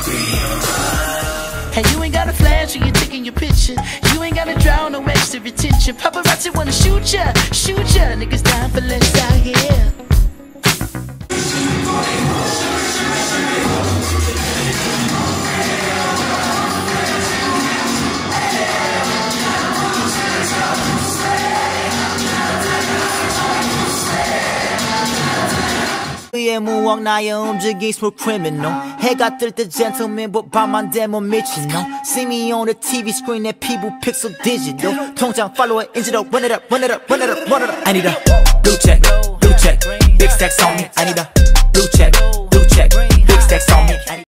And you ain't gotta flash when you're taking your picture. You ain't gotta drown no extra attention. Paparazzi wanna shoot ya, shoot ya. Niggas dying for less out here. 위에 무왕 나의 움직임 smooth criminal. 해가 뜰 때 gentleman but 밤만 되면 미친놈. See me on the TV screen 내 피부 pixel digital. 통장 follow it into the run it up, run it up, run it up, run it up. I need a blue check, big stacks on me. I need a blue check, big stacks on me.